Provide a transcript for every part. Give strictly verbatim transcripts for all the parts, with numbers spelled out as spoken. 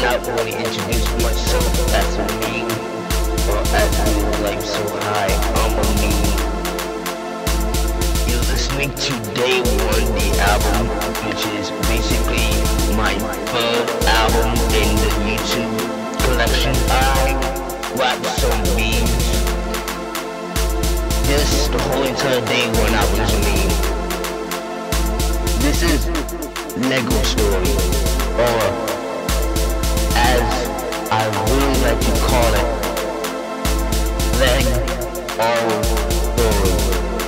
not really introduce myself as a meme, or as real life so high, I'm a meme. You're listening to Day One, the album, which is basically my third album in the YouTube collection. I rap some memes. This, the whole entire Day One album is a meme. This is Lego Story, or as I really like to call it, Leg All Story.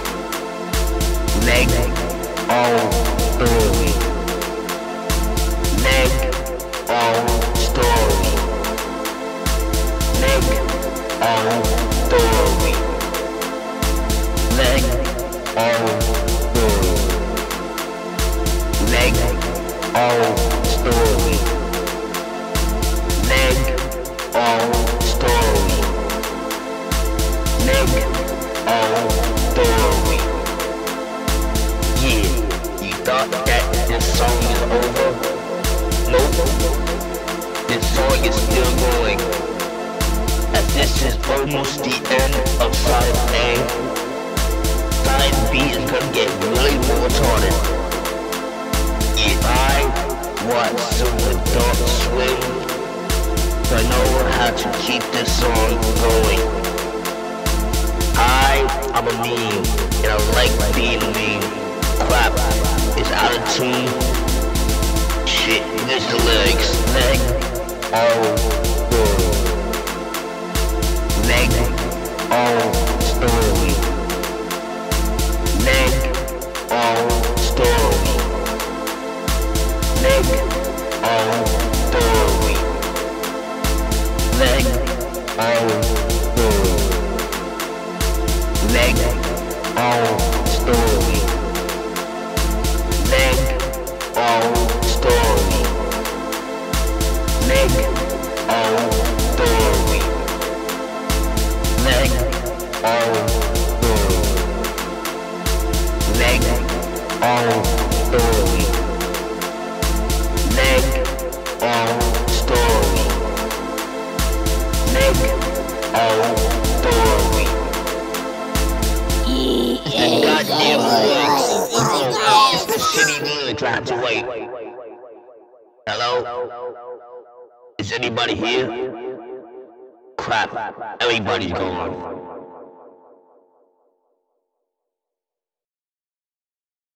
Leg All Story. Leg All Story. Leg All Story. Leg All Story. Leg All Story. Leg All Story. Leg All Story. Yeah, you thought that this song is over? Nope. This song is still going. As this is almost the end of side A. Side B is gonna get really more retarded. Yeah, I watch some Adult Swim, so I know how to keep this song going. I am a meme, and I like being a meme. Crap is out of tune. Shit, there's the lyrics. Leg all story. Leg all story. Leg all story. Leg all story. Leg all story. Leg all story. Leg all story. Leg all story. Leg all story. Leg all story. Leg all story. Leg all story. That goddamn voice. It's the shitty music drives away. Hello? Is anybody here? Crap, everybody's gone.